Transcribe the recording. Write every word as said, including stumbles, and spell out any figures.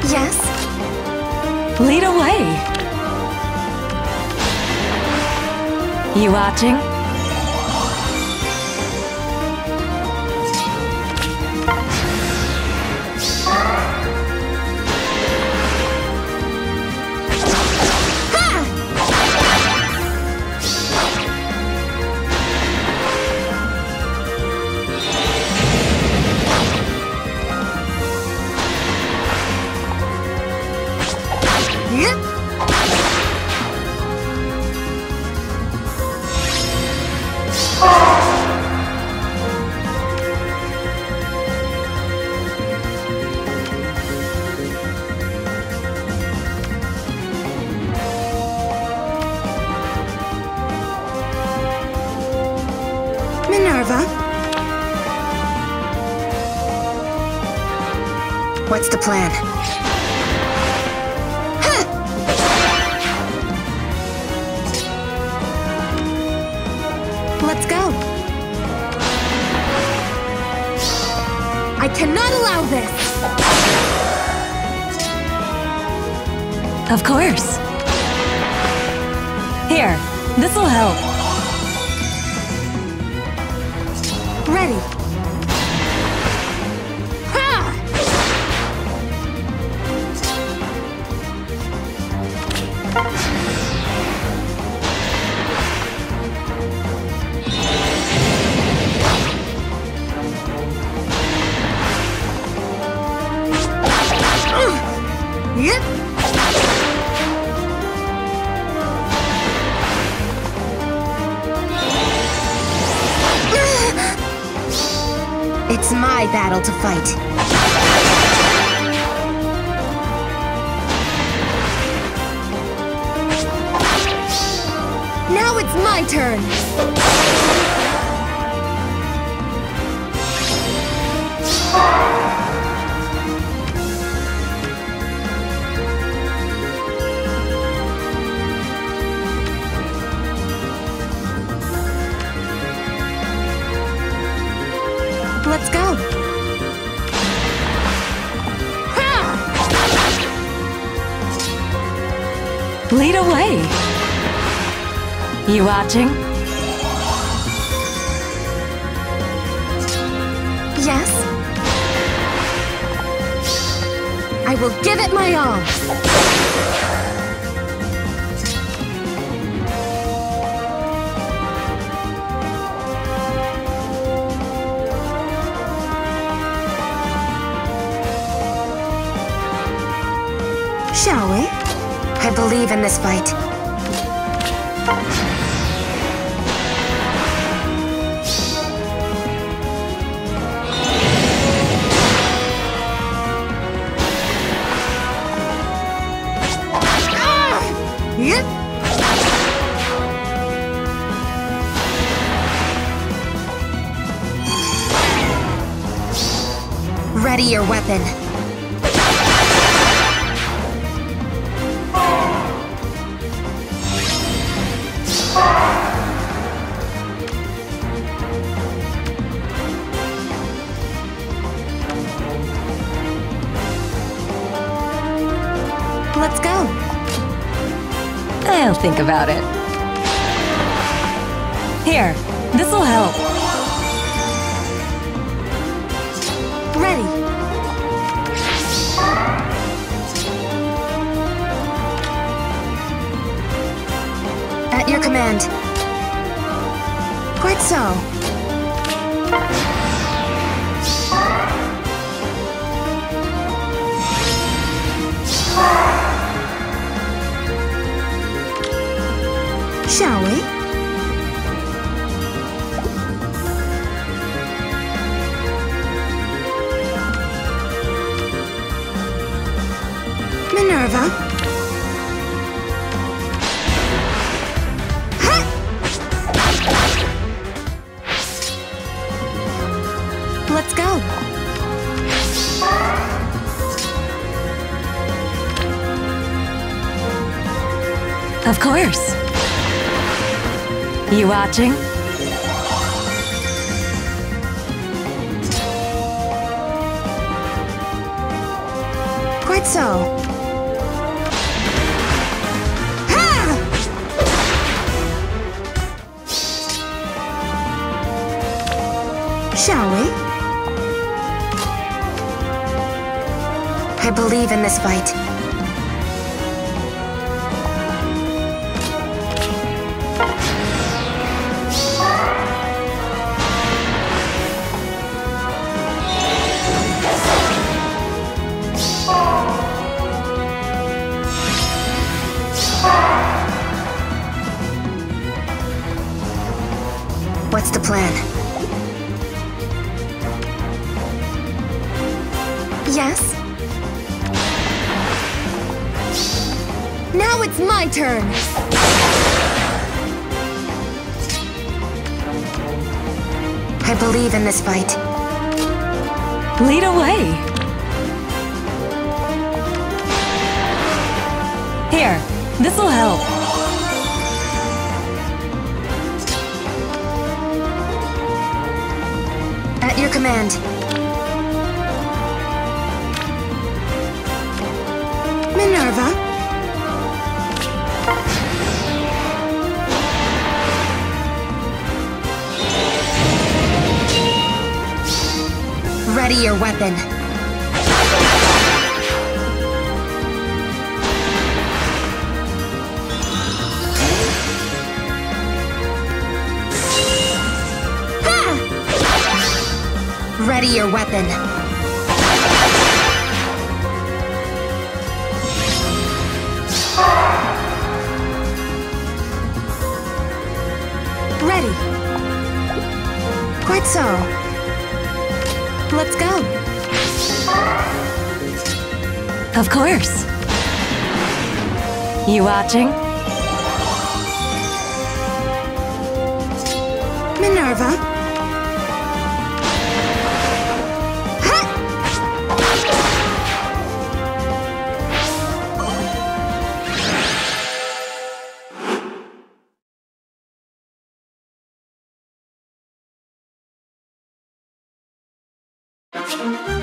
Yes? Lead away. You watching? Minerva? What's the plan? Let's go. I cannot allow this. Of course. Here, this'll help. Ready. Ha! Yep. It's my battle to fight. Now it's my turn. Let's go. Lead away. You watching? Yes? I will give it my all. Shall we? I believe in this fight. Ah! Yep. Ready your weapon. Let's go. I'll think about it. Here, this'll help. Ready. At your command. Quite so. Shall we? Minerva? Ha! Let's go. Of course. You watching? Quite so. Ha! Shall we? I believe in this fight. What's the plan? Yes? Now it's my turn! I believe in this fight. Lead away. Here, this'll help. At your command. Minerva? Ready your weapon. Ha! Ready your weapon. Ready. Quite so. Let's go. Of course. You watching? Minerva? Ha! Thank you.